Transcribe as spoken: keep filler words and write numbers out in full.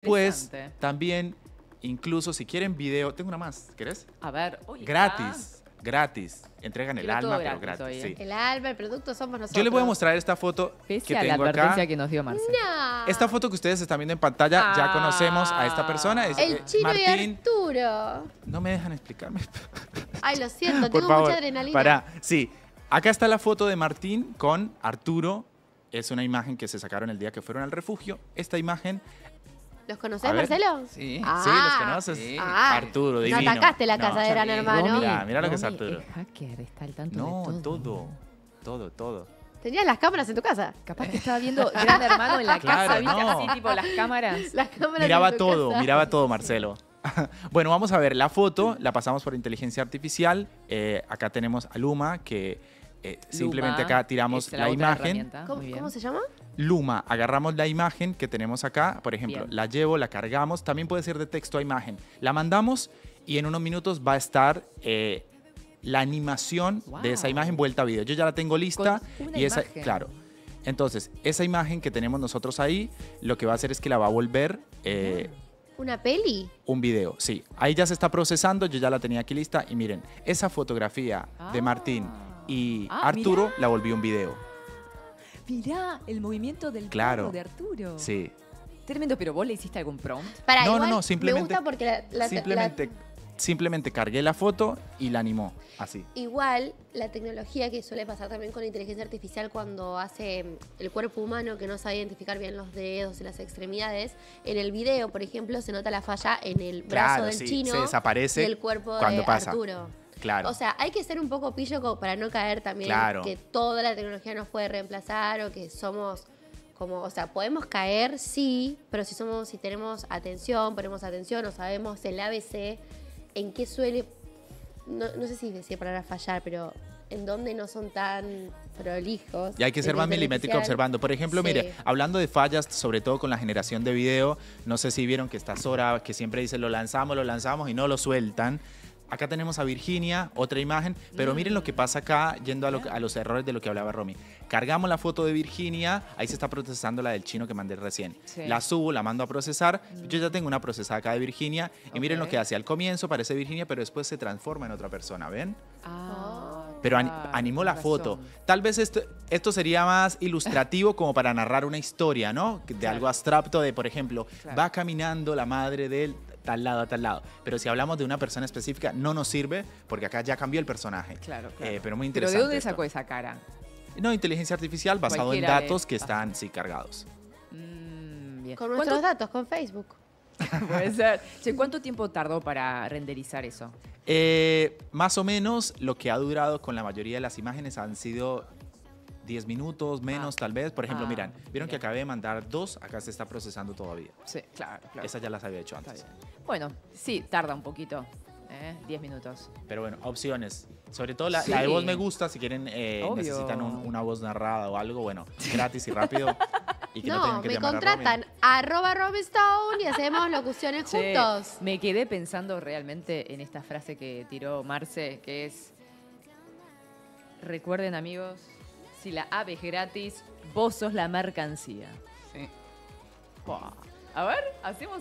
después, también, incluso si quieren video, tengo una más, ¿querés? A ver, uy, gratis. Gratis. Entregan el Quiero alma, todo pero gratis gratis. hoy, ¿eh? Sí. El alma, el producto somos nosotros. Yo les voy a mostrar esta foto Pese que a la tengo advertencia acá. que nos dio Marce. No. Esta foto que ustedes están viendo en pantalla, ya Ah. conocemos a esta persona. Es, El eh, Chino Martín. y Arturo. No me dejan explicarme. Ay, lo siento, Por tengo favor, mucha adrenalina. Pará. Sí, acá está la foto de Martín con Arturo. Es una imagen que se sacaron el día que fueron al refugio. Esta imagen... ¿Los conocés, A ver. Marcelo? Sí. Ah. Sí, ¿los conoces? Sí. Ah. Arturo, No divino. atacaste la casa de Gran Romy, Hermano. Mira, mira lo que es Romy Arturo. es hacker, está al tanto No, de todo. todo. Todo, todo. Tenías las cámaras en tu casa. Capaz que estaba viendo Gran Hermano en la Claro, casa, ¿viste? no. Así, tipo las cámaras. Las cámaras Miraba en tu todo, casa. miraba todo, Marcelo. Bueno, vamos a ver la foto, la pasamos por inteligencia artificial. Eh, acá tenemos a Luma, que eh, simplemente Luma acá tiramos es la, otra imagen. herramienta. ¿Cómo, Muy bien. cómo se llama? Luma, agarramos la imagen que tenemos acá, por ejemplo, Bien. la llevo, la cargamos, también puede ser de texto a imagen. La mandamos y en unos minutos va a estar eh, la animación Wow. de esa imagen vuelta a video. Yo ya la tengo lista Con una y esa, imagen. claro. Entonces, esa imagen que tenemos nosotros ahí, lo que va a hacer es que la va a volver eh, ¿Una peli? un video. Sí, ahí ya se está procesando, yo ya la tenía aquí lista y miren, esa fotografía de Ah. Martín y Ah, Arturo mirá. la volví un video. Mirá, el movimiento del Claro. cuerpo de Arturo. Sí. Tremendo, pero ¿vos le hiciste algún prompt? Para, No, no, igual no, Me simplemente- gusta porque la, la- simplemente, simplemente cargué la foto y la animó, así. la- igual la tecnología que suele pasar también con la inteligencia artificial cuando hace mm, el cuerpo humano que no sabe identificar bien los dedos y las extremidades. En el video, por ejemplo, se nota la falla en el brazo Claro, del sí, chino se desaparece y el cuerpo cuando de pasa. Arturo. Claro. O sea, hay que ser un poco pillo como para no caer también Claro. que toda la tecnología nos puede reemplazar o que somos como, o sea, podemos caer, sí, pero si somos, si tenemos atención, ponemos atención o sabemos el A B C, en qué suele, no, no sé si decir palabra fallar, pero en dónde no son tan prolijos. Y hay que ser más milimétrico observando. Por ejemplo, Sí. mire, hablando de fallas, sobre todo con la generación de video, no sé si vieron que está Sora, que siempre dice lo lanzamos, lo lanzamos y no lo sueltan. Acá tenemos a Virginia, otra imagen, pero miren lo que pasa acá, yendo a, lo- a los errores de lo que hablaba Romy. Cargamos la foto de Virginia, ahí se está procesando la del chino que mandé recién. Sí. La subo, la mando a procesar. Yo ya tengo una procesada acá de Virginia y miren Ok. lo que hace. Al comienzo parece Virginia, pero después se transforma en otra persona, ¿ven? Ah, Pero ani- claro, animó la tenés foto. razón. Tal vez esto, esto sería más ilustrativo como para narrar una historia, ¿no? De Claro. algo abstracto de, por ejemplo, Claro. va caminando la madre de él tal lado a tal lado. Pero si hablamos de una persona específica, no nos sirve porque acá ya cambió el personaje. Claro, claro. Eh, pero muy ¿Pero interesante. de dónde esto. sacó esa cara? No, inteligencia artificial basado en Cualquiera de- datos que ah. están, sí, cargados. Mm, bien. Con ¿Cuánto- nuestros datos, con Facebook. Puede ser. Che, ¿cuánto tiempo tardó para renderizar eso? Eh, más o menos lo que ha durado con la mayoría de las imágenes han sido diez minutos, menos Ah. tal vez. Por ejemplo, Ah, miran, vieron que bien. acabé de mandar dos, acá se está procesando todavía. Sí, claro, claro. Esa ya las había hecho Está antes. bien. Bueno, sí, tarda un poquito. ¿eh? diez minutos. Pero bueno, opciones. Sobre todo la, Sí. la de voz me gusta, si quieren, eh, Obvio. necesitan un- una voz narrada o algo, bueno, gratis y rápido. Y que no, No, tengan que me llamar a contratan Robin. arroba Robin Stone y hacemos locuciones Che, juntos. me quedé pensando realmente en esta frase que tiró Marce, que es, recuerden amigos, si la ave es gratis, vos sos la mercancía. Sí. Buah. A ver, hacemos